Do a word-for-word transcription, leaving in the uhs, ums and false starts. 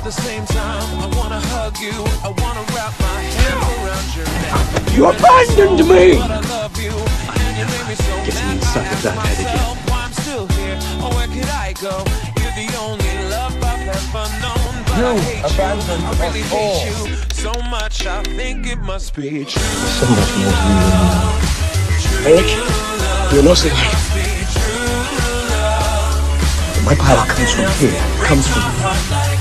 the same time, I wanna hug you. I wanna wrap my hands around your neck. You abandoned me! But I love you, and you made me so Getting inside of that head again. I'm still here. Oh, where could I go? You're the only love I've ever known. But You I hate abandoned you. I really us hate all. you so much. I think it must be true. So much more real now. Eric, you're not saying my power comes from here. It comes from you.